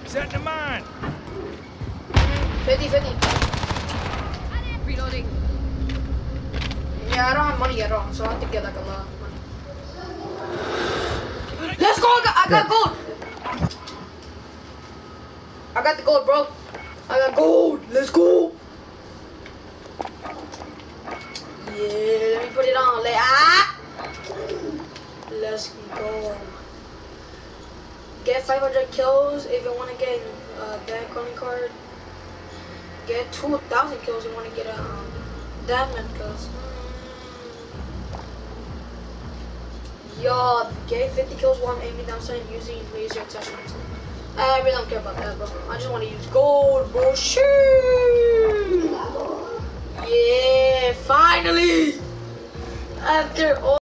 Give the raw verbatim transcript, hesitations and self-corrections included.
Setting a mine. fifty fifty. Reloading. Yeah, I don't have money at all, so I have to get like a lot of money. Let's go! I got, I got gold! I got the gold, bro. I got gold. Let's go! Yeah, let me put it on. Let, ah! Let's go. Get five hundred kills if you want to get a uh, bad calling card. Get two thousand kills if you want to get a um, diamond kills. Yo, get fifty kills while I'm aiming down sight using laser attachments. I really don't care about that, bro. I just want to use gold, bro. Shoo! Yeah, finally! After all.